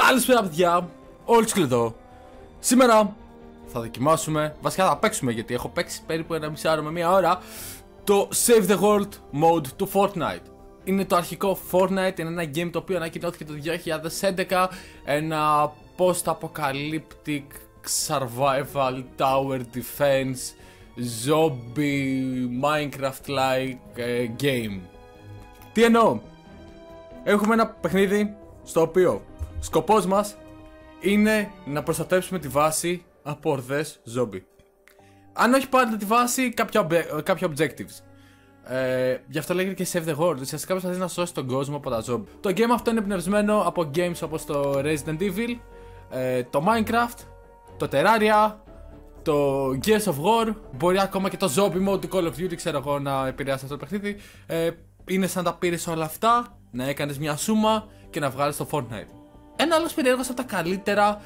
Καλησπέρα παιδιά, όλοι εδώ. Σήμερα θα δοκιμάσουμε, βασικά θα παίξουμε γιατί έχω παίξει περίπου ένα μισάωρο με μία ώρα το Save the World mode του Fortnite. Είναι το αρχικό Fortnite, είναι ένα game το οποίο ανακοινώθηκε το 2011. Ένα post-apocalyptic survival tower defense zombie Minecraft-like game. Τι εννοώ? Έχουμε ένα παιχνίδι στο οποίο σκοπός μας είναι να προστατεύσουμε τη βάση από ορδές zombie. Αν όχι πάντα τη βάση, κάποια objectives. Γι' αυτό λέγεται και Save the World. Ουσιαστικά προσπαθείς να σώσεις τον κόσμο από τα zombie. Το game αυτό είναι εμπνευσμένο από games όπως το Resident Evil, το Minecraft, το Terraria, το Gears of War. Μπορεί ακόμα και το zombie mode του Call of Duty, ξέρω εγώ, να επηρεάσει αυτό το παιχνίδι. Είναι σαν να τα πήρες όλα αυτά, να έκανες μια σούμα και να βγάλεις το Fortnite. Ένα άλλο περίεργος από τα καλύτερα.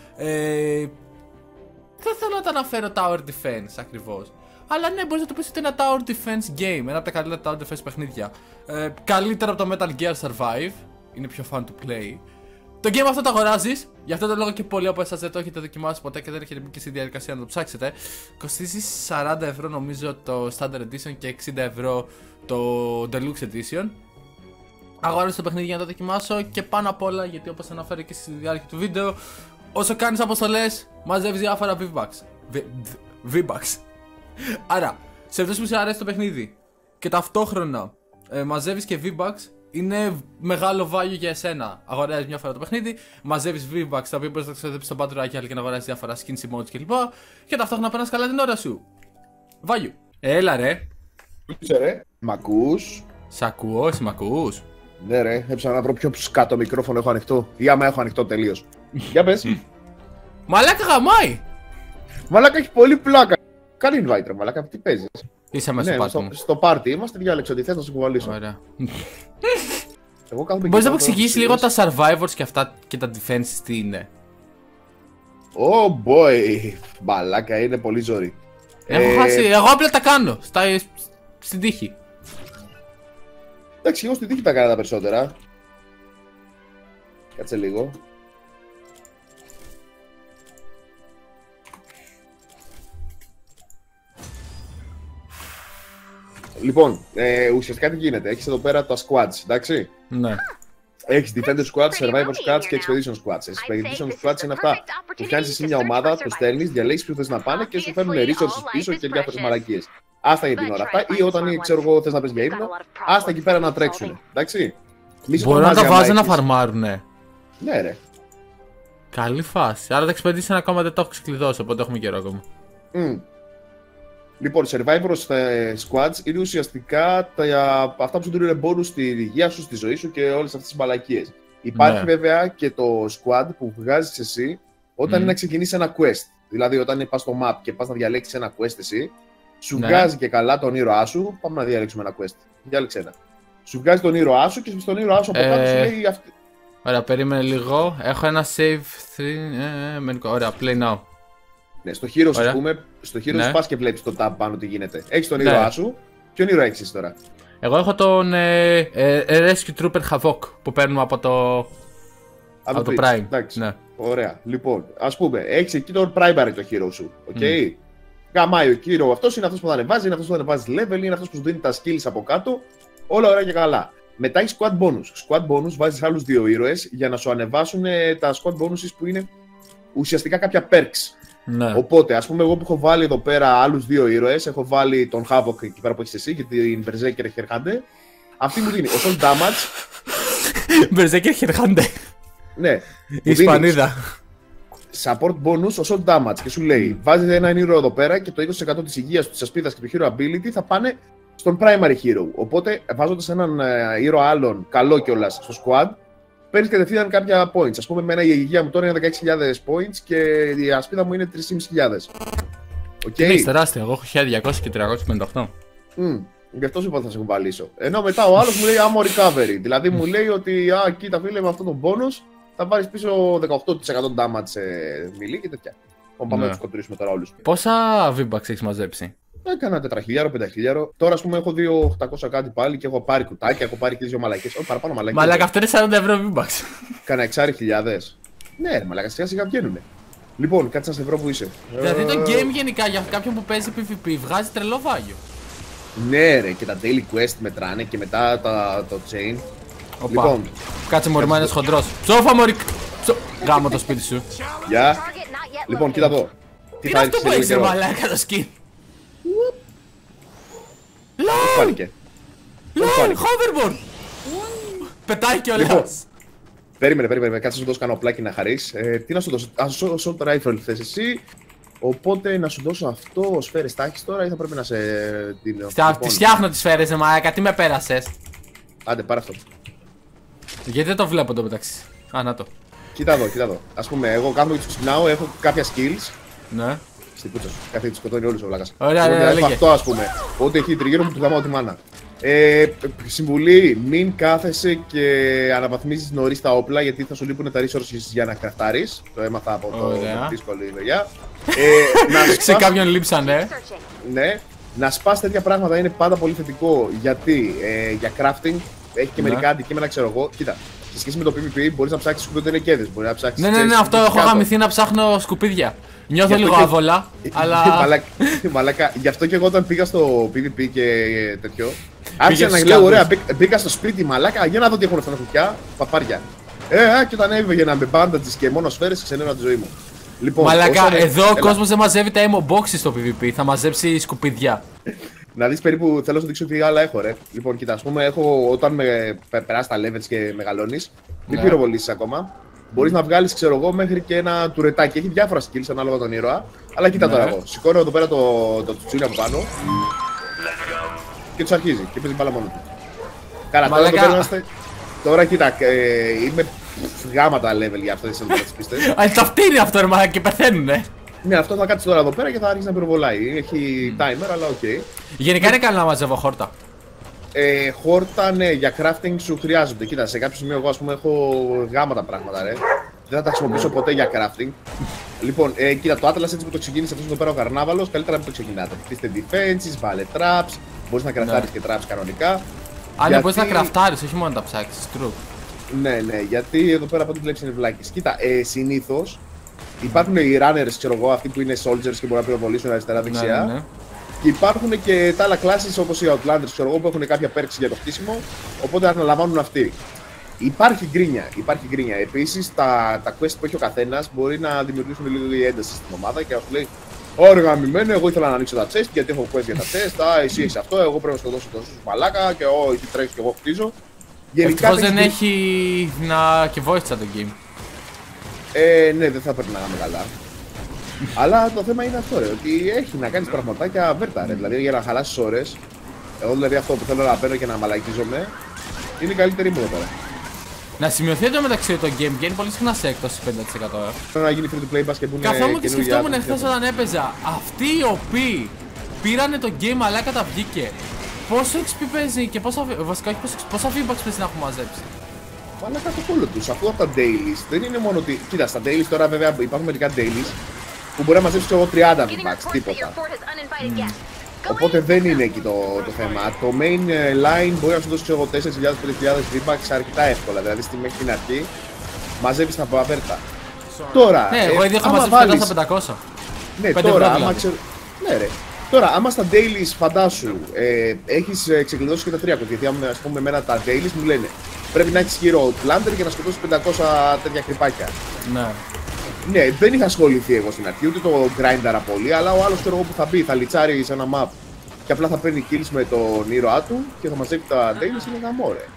Δεν θέλω να τα αναφέρω Tower Defense ακριβώς, αλλά ναι, μπορείς να το πεις ότι είναι ένα Tower Defense game. Ένα από τα καλύτερα Tower Defense παιχνίδια. Καλύτερο από το Metal Gear Survive. Είναι πιο fun to play. Το game αυτό το αγοράζεις. Γι' αυτό το λόγο και πολλοί από εσάς δεν το έχετε δοκιμάσει ποτέ και δεν έχετε μπει και στη διαδικασία να το ψάξετε. Κοστίζει 40 ευρώ νομίζω το Standard Edition και 60 ευρώ το Deluxe Edition. Αγόρασα το παιχνίδι για να το δοκιμάσω και πάνω απ' όλα, γιατί όπως αναφέρω και στη διάρκεια του βίντεο, όσο κάνεις αποστολές, μαζεύεις διάφορα V-Bucks. V-Bucks. Άρα, σε αυτούς που σε αρέσει το παιχνίδι και ταυτόχρονα μαζεύεις και V-Bucks, είναι μεγάλο value για εσένα. Αγοράζεις μια φορά το παιχνίδι, μαζεύεις V-Bucks τα οποία μπορείς να ξοδέψεις στον Battle Royale και να αγοράσεις διάφορα skins, emotes κλπ. Και ταυτόχρονα περνάς καλά την ώρα σου. Value. Έλα ρε. Ρε, μ' ακούς? Σ' ακούω, εσύ μ' ακούς? Ναι ρε, έψανα να βρω πιο σκάτω μικρόφωνο έχω ανοιχτό ή άμα έχω ανοιχτό τελείως. Για πες. Μαλάκα γαμάει! Μαλάκα έχει πολύ πλάκα. Κάνει invite ρε μαλάκα, τι παίζεις? Είσαι μέσα στο πάρτι μου. Στο πάρτι είμαστε, διάλεξε ότι θες να σου κουβαλήσω. Ωραία. Μπορείς να μου εξηγήσεις λίγο τα survivors και αυτά και τα defenses τι είναι? Oh boy, μαλάκα είναι πολύ ζόρι. Έχω χάσει, εγώ απλά τα κάνω, στην τύχη. Εντάξει, εγώ στην τύχη τα κάνα τα περισσότερα. Κάτσε λίγο. Λοιπόν, ουσιαστικά τι γίνεται, έχεις εδώ πέρα τα squads, εντάξει. Ναι. Έχεις Defender Squads, Survivor Squads και Expedition Squads. Expedition Squads είναι αυτά που φτιάχνεις εσύ μια ομάδα, το στέλνεις, διαλέγεις ποιο θες να πάνε και σου φέρνουν resources πίσω και διάφορες μαλακίες. Άστα για την ώρα αυτά, ή όταν ξέρω εγώ θες να πες για ύπνο, άστα εκεί πέρα να τρέξουν. Εντάξει. Μπορούν να τα βάζουν να φαρμάρουνε. Ναι, ρε. Καλή φάση. Άρα τα Expedition ακόμα δεν το έχω ξεκλειδώσει, οπότε έχουμε καιρό ακόμα. Λοιπόν, Survivor Squads είναι ουσιαστικά αυτά που σου δίνουν μπόνους στη υγεία σου, στη ζωή σου και όλες αυτές τις μαλακίες. Υπάρχει βέβαια και το squad που βγάζεις εσύ όταν είναι να ξεκινήσεις ένα quest. Δηλαδή, όταν πας στο map και πας να διαλέξεις ένα quest εσύ, σου βγάζει και καλά τον ήρωά σου. Πάμε να διαλέξουμε ένα quest. Διάλεξε ένα. Σου βγάζει τον ήρωά σου και στον ήρωά σου από κάτω σου λέει αυτή. Ωραία, περίμενε λίγο. Έχω ένα save 3. Ωραία, play now. Ναι, στο Heroes, ας πούμε, στο Heroes πας και βλέπεις το tab πάνω τι γίνεται. Έχεις τον ήρωά σου. Ποιον ήρωα έχεις εσύ τώρα? Εγώ έχω τον Rescue Trooper Havoc που παίρνουμε από το Prime. Εντάξει. Ναι. Ωραία. Λοιπόν, ας πούμε, έχεις εκεί τον primary το hero σου. Okay? Γαμάει ο hero αυτός, είναι αυτός που θα ανεβάζει, είναι αυτός που θα ανεβάζει level, είναι αυτός που σου δίνει τα skills από κάτω. Όλα ωραία και καλά. Μετά έχει squad bonus. Squad bonus βάζεις άλλους δύο ήρωες για να σου ανεβάσουν τα squad bonuses που είναι ουσιαστικά κάποια perks. Ναι. Οπότε, ας πούμε, εγώ που έχω βάλει εδώ πέρα άλλους δύο ήρωες, έχω βάλει τον Havoc εκεί πέρα που έχεις εσύ και την Berserker Headhunter. Αυτή μου δίνει ο Soul Damage. Berserker Headhunter. Ναι. Η Ισπανίδα. Support bonus ο Soul Damage και σου λέει: βάζετε έναν ήρωα εδώ πέρα και το 20% της υγείας του, της ασπίδας και του hero ability θα πάνε στον primary hero. Οπότε, βάζοντας έναν ήρωα άλλον καλό κιόλας στο squad, παίρνεις κατευθείαν κάποια points. Ας πούμε, εμένα η υγεία μου τώρα είναι 16.000 points και η ασπίδα μου είναι 3.500. Είναι τεράστια, εγώ έχω 1.200 και 358. Γι' αυτό σου είπα θα σε κουβαλήσω. Ενώ μετά ο άλλος μου λέει ammo recovery. Δηλαδή μου λέει ότι, κοίτα φίλε, με αυτό το bonus θα πάρεις πίσω 18% damage σε μιλή και τέτοια. Πάμε να τους σκοτωρίσουμε τώρα όλους. Πόσα V-Bucks έχεις μαζέψει? Έκανα 4.000-5.000. Τώρα, ας πούμε, έχω 2.800 κάτι πάλι και έχω πάρει κουτάκια, έχω πάρει και δύο μαλακές. Όχι, παραπάνω μαλακές. Μαλάκα, αυτό είναι 40 ευρώ V-Bucks. Κάνα 6.000. Ναι, ρε μαλάκα, σιγά σιγά βγαίνουνε. Λοιπόν, κάτσε να σε βρω που είσαι. Δηλαδή το game γενικά για κάποιον που παίζει PvP βγάζει τρελό βάγιο. Ναι, ρε, και τα daily quest μετράνε και μετά το chain. Οπα. Λοιπόν, κάτσε μωρί, μα είναι χοντρός. Ψόφα μωρί. Γάμο το σπίτι σου. Γεια. Λοιπόν, κοίτα εδώ. Τι είναι αυτό που έχεις ρε μαλάκα το skin. LOL! Φάνηκε. LOL! Hoverboard! Πετάει κιόλας. Λοιπόν, περίμενε, κάτσε να σου δώσω κανένα πλάκι να χαρείς. Τι να σου δώσω, assault rifle θες εσύ. Οπότε να σου δώσω αυτό, σφαίρες τα έχεις τώρα ή θα πρέπει να σε δίνω. Τις φτιάχνω τις σφαίρες ρε μαλάκα, τι με πέρασες. Άντε, πάρε αυτό. Γιατί δεν το βλέπω το μεταξύ. Α, να το. Κοίτα εδώ. Ας πούμε, εγώ κάθομαι και τους ξυπνάω, έχω κάποια skills. Ναι. Στην πούτσα σου. Κάθε τους σκοτώνει όλους ο βλάκας. Ωραία, έχω αυτό, ας πούμε. Ό,τι έχει τριγύρω μου του γάμα ό,τι μάνα. Συμβουλή, μην κάθεσαι και αναβαθμίζεις νωρίς τα όπλα γιατί θα σου λείπουν τα resources για να κραφτάρεις. Το έμαθα από το δύσκολη δουλειά. Σε κάποιον λείψανε. Ναι. Να σπάς τέτοια πράγματα είναι πάντα πολύ θετικό γιατί για crafting έχει και μερικά αντικείμενα, ξέρω εγώ. Κοίτα, σε σχέση με το PvP μπορείς να ψάξεις σκουπιδενεκέδες, μπορεί να ψάξεις. Ναι, αυτό έχω γαμηθεί να ψάχνω σκουπίδια. Νιώθω λίγο άβολα, αλλά. Μαλάκα, γι' αυτό και εγώ όταν πήγα στο PvP και τέτοιο. Άρχισα να λέω: ωραία, μπήκα στο σπίτι, μαλάκα, για να δω τι έχουν αυτά τα κουκιά. Παπάρια. Και όταν έβγαινα με bandages και μόνο σφαίρες, ξενέρωνα τη ζωή μου. Λοιπόν, μαλάκα, εδώ ο κόσμος δεν μαζεύει τα ammo boxes στο PvP, θα μαζέψει σκουπίδια. Να δεις περίπου, θέλω να σου δείξω τι άλλα έχω, ρε. Λοιπόν, κοίτα, ας πούμε, όταν περάσει τα levels και μεγαλώνεις, μην πυροβολήσεις ακόμα. Μπορείς να βγάλεις, ξέρω εγώ, μέχρι και ένα τουρετάκι. Έχει διάφορα skills ανάλογα τον ήρωα. Αλλά κοίτα τώρα εγώ. Σηκώνω εδώ πέρα το τσουτσούνι από πάνω. Και τους αρχίζει. Και παίζει μπάλα μόνο του. Καλά, τώρα κοίτα, είμαι γάμα τα level για αυτές τις πίστες. Αλλά τα φτύνει αυτό ρε μαλάκα και πεθαίνουνε. Ναι, αυτό θα κάτσει τώρα εδώ πέρα και θα αρχίσει να πυροβολάει. Έχει timer, αλλά οκ. Γενικά είναι καλό να μαζεύω χόρτα. Χόρτα, ναι, για crafting σου χρειάζονται. Κοίτα, σε κάποιο σημείο εγώ ας πούμε έχω γάμα τα πράγματα, ρε. Δεν θα τα χρησιμοποιήσω ποτέ για crafting. Λοιπόν, κοίτα, το Atlas έτσι που το ξεκίνησε αυτό εδώ πέρα ο καρνάβαλος, καλύτερα να μην το ξεκινάτε. Χτίστε defenses, βάλε traps, μπορείς να κραφτάρεις και traps κανονικά. Αν μπορείς να κραφτάρεις, όχι μόνο να τα ψάξεις, true. Ναι, γιατί εδώ πέρα από ό,τι βλέπεις είναι βλάκες. Κοίτα, συνήθως υπάρχουν οι runners, ξέρω εγώ, αυτοί που είναι soldiers και μπορούν να πυροβολήσουν αριστερά-δεξιά. Ναι. Και υπάρχουν και τα άλλα classes όπως οι Outlanders, ξέρω εγώ, που έχουν κάποια perks για το χτίσιμο, οπότε αναλαμβάνουν αυτοί. Υπάρχει γκρίνια. Επίσης, τα quest που έχει ο καθένας μπορεί να δημιουργήσουν λίγο ένταση στην ομάδα και να σου λέει: ωραία, γαμημένο, εγώ ήθελα να ανοίξω τα chest γιατί έχω quest για τα chest. Εσύ έχεις αυτό, εγώ πρέπει να σου δώσω τόσο μαλάκα και εσύ τρέχεις και εγώ χτίζω. Ευτυχώς δεν έχει και voice chat το game. Ναι, δεν θα περνάγαμε καλά. Αλλά το θέμα είναι αυτό, ρε, ότι έχει να κάνεις πραγματάκια βέρτα, ρε. Δηλαδή για να χαλάσεις ώρες. Εγώ δηλαδή αυτό που θέλω να παίρνω και να μαλακίζομαι είναι η καλύτερη μου εδώ πέρα. Να σημειωθεί εδώ μεταξύ το game βγαίνει πολύ συχνά σε έκπτωση 50%. Θέλω να γίνει free to play μπας και που είναι. Καθόμουν και σκεφτόμουν εχθές όταν έπαιζα. Αυτοί οι οποίοι πήρανε το game αλλά καταβγήκε. Πόσο XP παίζει και πόσα feedback παίζει να έχουν μαζέψει. Μαλάκα το κόλλο τους, αφού από τα dailies δεν είναι μόνο ότι. Κοίτα, στα dailies τώρα βέβαια υπάρχουν μερικά dailies που μπορεί να μαζέψει εγώ 30 feedbacks, τίποτα. Οπότε δεν είναι εκεί το θέμα. Το main line μπορεί να σου δώσει εγώ 4.000-5.000 feedbacks αρκετά εύκολα. Δηλαδή μέχρι την αρχή μαζεύεις τα παπέρτα. Τώρα. Ναι, εγώ ήδη έχω μαζέψει 500. Ναι, τώρα άμα ξέρω. Ναι, ρε. Τώρα, άμα στα dailies φαντάσου έχεις ξεκλειδώσει και τα 300, γιατί ας πούμε εμένα τα dailies μου λένε πρέπει να έχεις hero outlander και να σκοτώσεις 500 τέτοια κρυπάκια. Ναι. Ναι, δεν είχα ασχοληθεί εγώ στην αρχή, ούτε το grindara πολύ, αλλά ο άλλος ξέρω εγώ που θα μπει, θα λιτσάρει σε ένα map και απλά θα παίρνει kills με τον ήρωά του και θα μαζεύει τα dailies, είναι γαμό, ρε.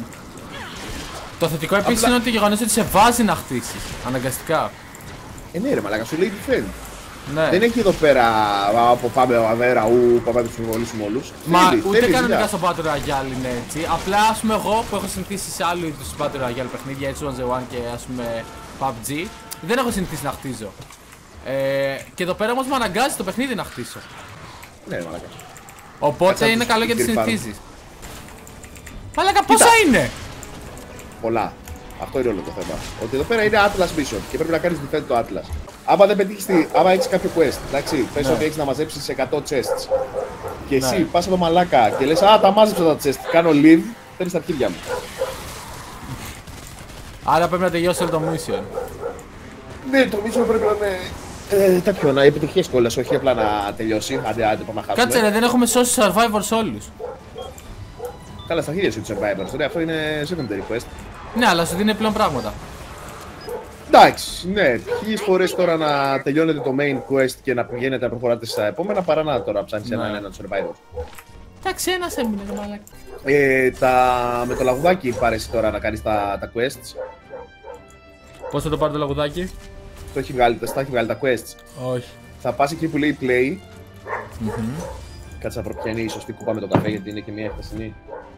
Το θετικό επίσης είναι ότι το γεγονός ότι σε βάζει να χτίσεις, αναγκαστικά. Ναι ρε μαλάκα, σου λέει defend. Ναι. Δεν έχει εδώ πέρα από πάμε αβέρα ου, πάμε να τους συμβολήσουμε όλους. Μα ούτε κανονικά στο Battle Royale είναι έτσι. Απλά ας πούμε εγώ που έχω συνηθίσει σε άλλου είδους Battle Royale παιχνίδια, έτσι One και ας πούμε PUBG, δεν έχω συνηθίσει να χτίζω. Και εδώ πέρα όμως με αναγκάζει το παιχνίδι να χτίσω. Ναι μαλάκα. Οπότε είναι καλό γιατί συνηθίζεις. Μαλάκα πόσα είναι! Πολλά. Αυτό είναι όλο το θέμα. Ότι εδώ πέρα είναι Atlas Mission και πρέπει να κάνεις defend το Atlas. Άμα δεν πετύχεις άμα έχεις κάποιο quest, εντάξει, πες ότι έχεις να μαζέψεις 100 chests. Και εσύ πας από το μαλάκα και λες τα μάζεψα τα chests, κάνω leave, παίρνεις τα αρχίδια μου. Άρα πρέπει να τελειώσει όλο το mission. Ναι, νομίζω πρέπει να είναι. Τέτοιο, να επιτυχίε κόλλε, όχι απλά να τελειώσει. Άντε, πάμε να χάσουμε. Κάτσε ρε, δεν έχουμε σώσει survivors όλους. Καλά, στα χέρια σου του survivors. Ρε, αυτό είναι secondary quest. Ναι, αλλά σου δίνει πλέον πράγματα. Εντάξει, ναι. 1000 φορές τώρα να τελειώνετε το main quest και να πηγαίνετε να προχωράτε στα επόμενα παρά να τώρα ψάχνεις έναν survivor. Εντάξει, ένας έμεινε, μαλάκα. Με το λαγουδάκι πάρεσαι τώρα να κάνεις τα quests. Πώς θα το πάρει το λαγουδάκι? Το έχει βγάλει, τα έχει βγάλει τα quests. Όχι. Θα πας εκεί που λέει play. Κάτσε να προπιάνει η σωστή κούπα με το καφέ γιατί είναι και μια χθεσινή.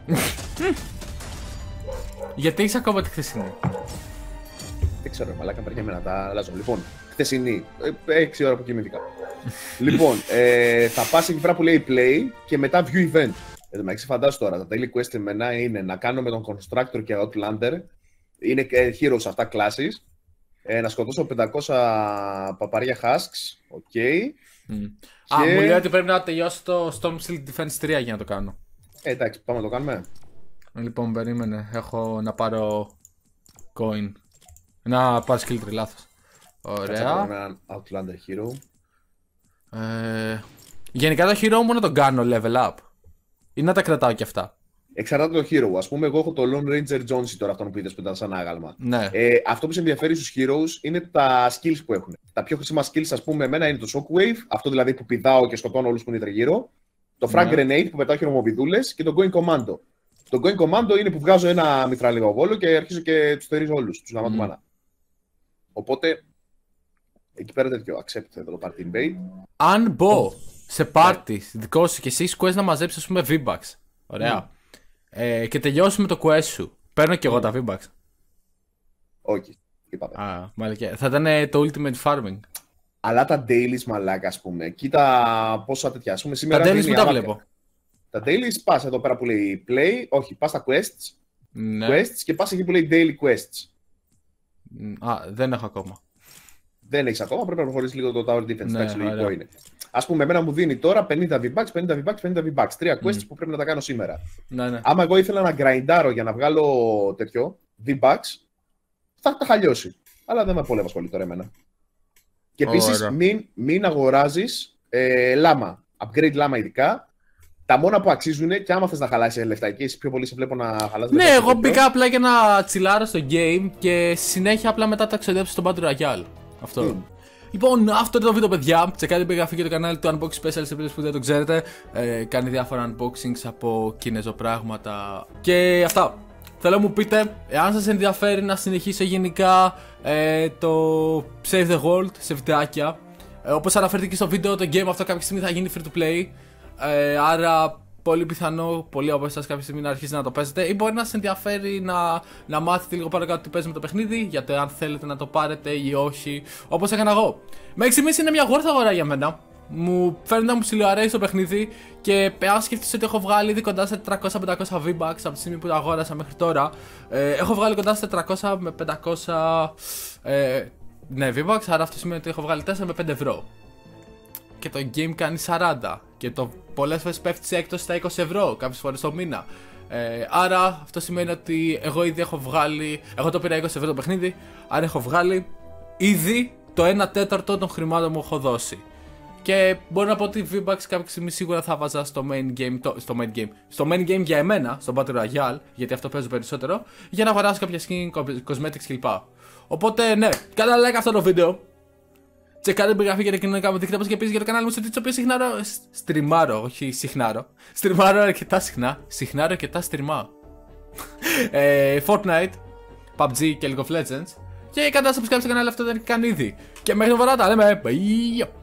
Γιατί έχεις ακόμα τη χθεσινή? Δεν ξέρω, μαλάκα, περίμενα να τα αλλάζω. Λοιπόν, χθεσινή, 6 ώρα που κοιμήθηκα. Λοιπόν, θα πας εκεί πέρα που λέει play και μετά view event. Εδώ μεταξύ φαντάσου τώρα, τα daily quest εμένα είναι να κάνω με τον Constructor και Outlander. Είναι heroes αυτά classes. Να σκοτώσω 500 παπαριά husks. Οκ. Α, μου λέει ότι πρέπει να τελειώσω το Storm Shield Defense 3 για να το κάνω. Εντάξει, πάμε να το κάνουμε. Λοιπόν, περίμενε. Έχω να πάρω coin. Να πάρω skill tree, λάθος. Ωραία. Θα έναν Outlander hero. Γενικά το hero μου να τον κάνω level up ή να τα κρατάω κι αυτά? Εξαρτάται το hero. Ας πούμε, εγώ έχω το Lone Ranger Jonesy τώρα, αυτόν που είδες που ήταν σαν άγαλμα. Ναι. Αυτό που σε ενδιαφέρει στους heroes είναι τα skills που έχουν. Τα πιο χρήσιμα skills, ας πούμε, εμένα είναι το Shockwave, αυτό δηλαδή που πηδάω και σκοτώνω όλους που είναι τριγύρω. Το Frag Grenade που πετάω χειρομοβιδούλες και το Going Commando. Το Going Commando είναι που βγάζω ένα μητραλιογοβόλο και αρχίζω και τους θερίζω όλους, τους γαμάτου μάνα. Οπότε, εκεί πέρα τέτοιο, accept εδώ το party invade. Αν μπω σε party δικό σου και εσύ έχεις quest να μαζέψεις, ας πούμε, V-Bucks. Ωραία. Και τελειώσουμε το quest σου. Παίρνω και εγώ τα V-Bucks. Όχι, είπαμε. Α, μαλακιά. Θα ήταν το ultimate farming. Αλλά τα dailies, μαλάκα, ας πούμε. Κοίτα πόσα τέτοια. Ας πούμε, σήμερα τα dailies που τα βλέπω. Τα dailies πας εδώ πέρα που λέει play, όχι, πας στα quests. Ναι. Quests και πας εκεί που λέει daily quests. Α, δεν έχω ακόμα. Δεν έχεις ακόμα, πρέπει να προχωρήσεις λίγο το tower defense. Ναι, εντάξει, λογικό είναι. Ας πούμε, εμένα μου δίνει τώρα 50 V-Bucks, 50 V-Bucks, 50 V-Bucks. 3 quests που πρέπει να τα κάνω σήμερα. Ναι. Άμα εγώ ήθελα να grindάρω για να βγάλω τέτοιο V-Bucks, θα τα χαλιώσει. Αλλά δεν με πολύ απασχολεί τώρα εμένα. Και επίσης μην αγοράζεις λάμα. Upgrade λάμα ειδικά. Τα μόνα που αξίζουν και άμα θες να χαλάσεις λεφτά εκεί, πιο πολύ σε βλέπω να χαλάσεις. Ναι, εγώ μπήκα απλά για να τσιλάρω στο game και συνέχεια απλά μετά τα ξοδέψω στο Battle Royale. Αυτό. Λοιπόν, αυτό είναι το βίντεο, παιδιά. Τσεκάρτε την περιγραφή και το κανάλι του Unboxing Special σε περίπτωση που δεν το ξέρετε. Κάνει διάφορα unboxings από κινεζοπράγματα και αυτά. Θέλω να μου πείτε, εάν σας ενδιαφέρει να συνεχίσω γενικά το Save the World σε βιντεάκια. Όπως αναφέρθηκε στο βίντεο, το game αυτό κάποια στιγμή θα γίνει free to play. Άρα πολύ πιθανό πολλοί από εσάς κάποια στιγμή να αρχίσετε να το παίζετε, ή μπορεί να σας ενδιαφέρει να μάθετε λίγο παρακάτω τι παίζει με το παιχνίδι, γιατί αν θέλετε να το πάρετε ή όχι, όπως έκανα εγώ. Μέχρι στιγμής είναι μια γόρθα αγορά για μένα. Μου φαίνεται να μου ψιλοαρέσει το παιχνίδι και αν σκεφτείς ότι έχω βγάλει ήδη κοντά σε 400-500 V-Bucks από τη στιγμή που το αγόρασα μέχρι τώρα, έχω βγάλει κοντά σε 400 με 500 ναι, V-Bucks, άρα αυτό σημαίνει ότι έχω βγάλει 4 με 5 ευρώ. Και το game κάνει 40 και το πολλές φορές πέφτει σε έκπτωση στα 20 ευρώ, κάποιες φορές το μήνα. Άρα αυτό σημαίνει ότι εγώ ήδη έχω βγάλει, εγώ το πήρα 20 ευρώ το παιχνίδι, άρα έχω βγάλει ήδη το 1/4 των χρημάτων μου έχω δώσει. Και μπορώ να πω ότι V-Bucks κάποια στιγμή σίγουρα θα βάζα στο main game, στο main game για εμένα, στο Battle Royale, γιατί αυτό παίζω περισσότερο, για να αγοράσω κάποια skin, cosmetics κλπ. Οπότε ναι, κάντε like αυτό το βίντεο. Τσεκάρτε την περιγραφή για τα κοινωνικά μου δίκτυα, όπως και επίσης για το κανάλι μου στο οποίο στριμάρω, όχι συχνάρω. Στριμάρω αρκετά συχνά, συχνάρω αρκετά στριμάω. Fortnite, PUBG και League of Legends. Και κάντε subscribe στο κανάλι αυτό δεν έχει κάνει ήδη. Και μέχρι το βαρά τα λέμε. Bye.